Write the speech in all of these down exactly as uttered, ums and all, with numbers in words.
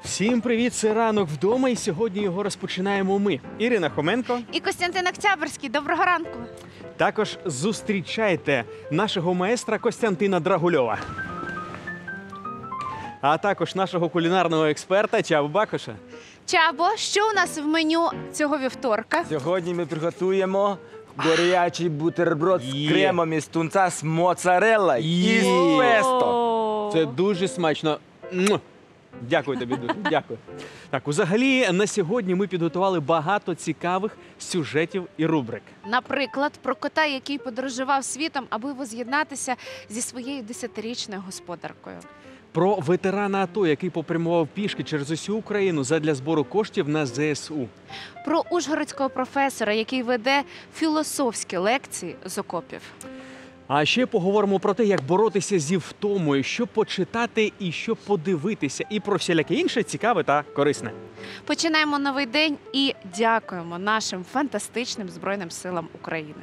Всім привіт, це «Ранок вдома» і сьогодні його розпочинаємо ми. Ірина Хоменко. І Костянтин Октябрьський. Доброго ранку. Також зустрічайте нашого маестра Костянтина Драгульова. А також нашого кулінарного експерта Чабу Бакоша. Чабо, що у нас в меню цього вівторка? Сьогодні ми приготуємо горячий бутерброд Є. з кремом із тунця з моцареллою і з Є. песто. Це дуже смачно. Му! Дякую тобі дуже, дякую. Так, взагалі, на сьогодні ми підготували багато цікавих сюжетів і рубрик. Наприклад, про кота, який подорожував світом, аби воз'єднатися зі своєю десятирічною господаркою. Про ветерана АТО, який попрямував пішки через усю Україну задля збору коштів на зе ес у. Про ужгородського професора, який веде філософські лекції з окопів. А ще поговоримо про те, як боротися зі втомою, що почитати і що подивитися, і про всіляке інше цікаве та корисне. Починаємо новий день і дякуємо нашим фантастичним Збройним силам України.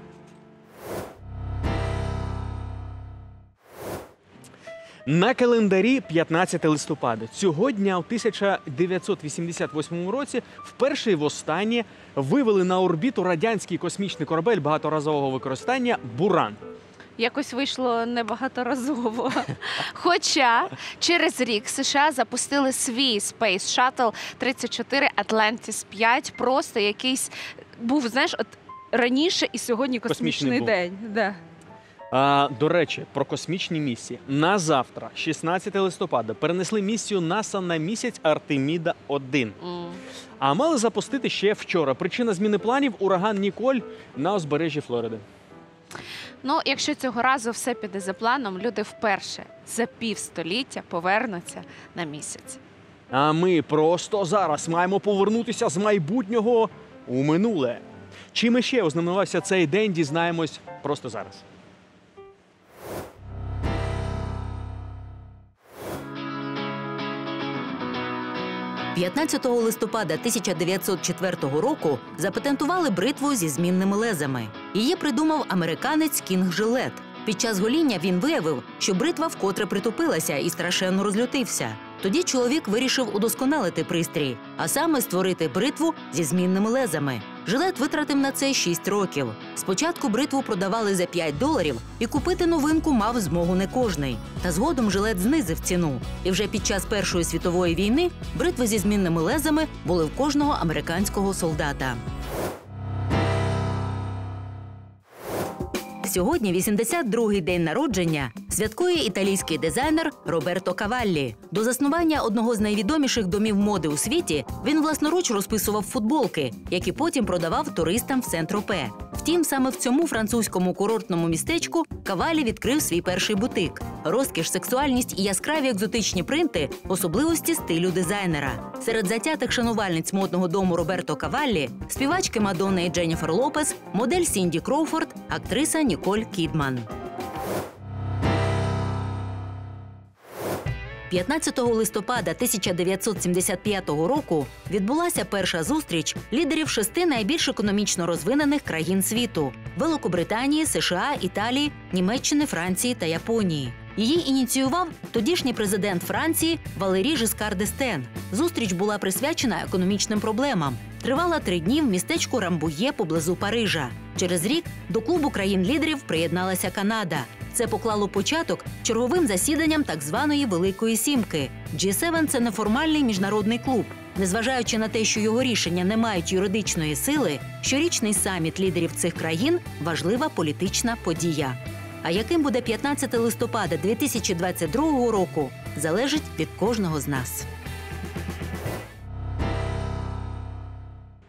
На календарі п'ятнадцяте листопада. Цього дня у тисяча дев'ятсот вісімдесят восьмому році вперше і востаннє вивели на орбіту радянський космічний корабель багаторазового використання «Буран». Якось вийшло небагаторазово. Хоча через рік США запустили свій Space Shuttle тридцять чотири Atlantis п'ять, просто якийсь був, знаєш, от раніше і сьогодні космічний, Космічний день. Да. А, до речі, про космічні місії. На завтра, шістнадцяте листопада, перенесли місію НАСА на місяць Артеміда один. М. А мали запустити ще вчора. Причина зміни планів – ураган Ніколь на узбережжі Флориди. Ну, якщо цього разу все піде за планом, люди вперше за півстоліття повернуться на місяць. А ми просто зараз маємо повернутися з майбутнього у минуле. Чим іще ознаменувався цей день, дізнаємось просто зараз. п'ятнадцятого листопада тисяча дев'ятсот четвертого року запатентували бритву зі змінними лезами. Її придумав американець Кінг Жилет. Під час гоління він виявив, що бритва вкотре притупилася і страшенно розлютився. Тоді чоловік вирішив удосконалити пристрій, а саме створити бритву зі змінними лезами. Жилет витратив на це шість років. Спочатку бритву продавали за п'ять доларів, і купити новинку мав змогу не кожний. Та згодом Жилет знизив ціну. І вже під час Першої світової війни бритви зі змінними лезами були в кожного американського солдата. Сьогодні вісімдесят другий день народження святкує італійський дизайнер Роберто Каваллі. До заснування одного з найвідоміших домів моди у світі він власноруч розписував футболки, які потім продавав туристам в Сен-Тропе. Втім, саме в цьому французькому курортному містечку Каваллі відкрив свій перший бутик. Розкіш, сексуальність і яскраві екзотичні принти – особливості стилю дизайнера. Серед затятих шанувальниць модного дому Роберто Каваллі – співачки Мадонна і Дженніфер Лопес, модель Сінді Кроуфорд, актриса Ніколь Кідман. п'ятнадцятого листопада тисяча дев'ятсот сімдесят п'ятого року відбулася перша зустріч лідерів шести найбільш економічно розвинених країн світу – Великобританії, США, Італії, Німеччини, Франції та Японії. Її ініціював тодішній президент Франції Валерій Жискар д'Естен. Зустріч була присвячена економічним проблемам. Тривала три дні в містечку Рамбує поблизу Парижа. Через рік до клубу країн-лідерів приєдналася Канада. Це поклало початок черговим засіданням так званої Великої Сімки. джі сім – це неформальний міжнародний клуб. Незважаючи на те, що його рішення не мають юридичної сили, щорічний саміт лідерів цих країн – важлива політична подія. А яким буде п'ятнадцяте листопада дві тисячі двадцять другого року, залежить від кожного з нас.